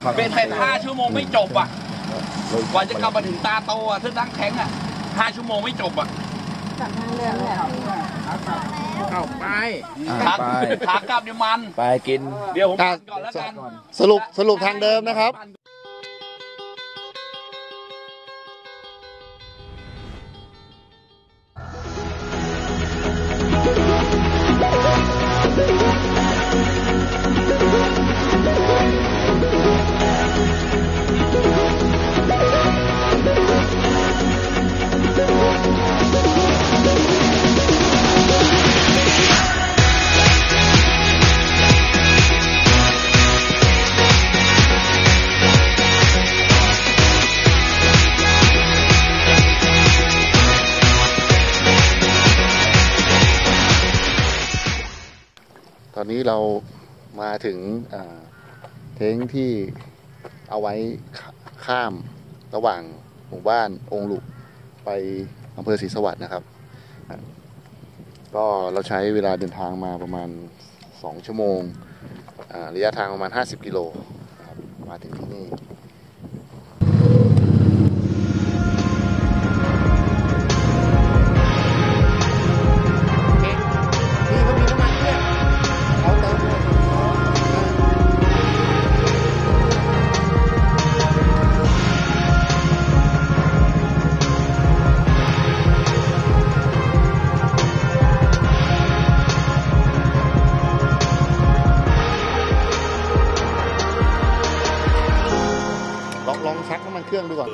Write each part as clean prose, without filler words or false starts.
เป็นเสร็จ5 ชั่วโมงไม่จบอ่ะกว่าจะกลับมาถึงตาโตอ่ะถ้าตั้งแข็งอ่ะ5 ชั่วโมงไม่จบอ่ะเข้าไปขากลับเดี๋ยวมันไปกินเดี๋ยวผมก่อนแล้วกันสรุปทางเดิมนะครับตอนนี้เรามาถึงเท้งที่เอาไว้ข้ามระหว่างหมู่บ้านองค์หลุไปอำเภอศรีสวัสดิ์นะครับก็เราใช้เวลาเดินทางมาประมาณ2 ชั่วโมงระยะทางประมาณ50 กิโลมาถึงที่นี่ลองชักน้ำมันเครื่องดูก่อน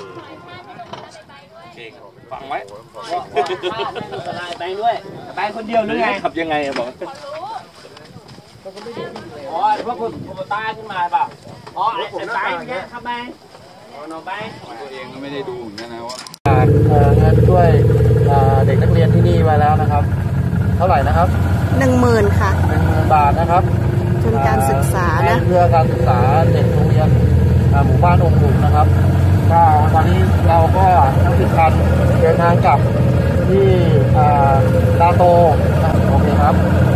ฟังไว้แบงด้วยแบงคนเดียวหรือไงขับยังไงบอกอ๋อพวกคุณตาขึ้นมาเปล่าอ๋อไอ้แบงเนี่ยครับแบงน้องแบงตัวเองก็ไม่ได้ดูเหมือนกันนะว่าเงินช่วยเด็กนักเรียนที่นี่มาแล้วนะครับเท่าไหร่นะครับ 10,000 ค่ะ 10,000 บาทนะครับทุนการศึกษานะเพื่อการศึกษาเด็กโรงเรียนหมู่บ้านองค์หลุนะครับก็ตอนนี้เราก็ทั้ง10 คันเดินทางกลับที่ตาโตโอเคครับ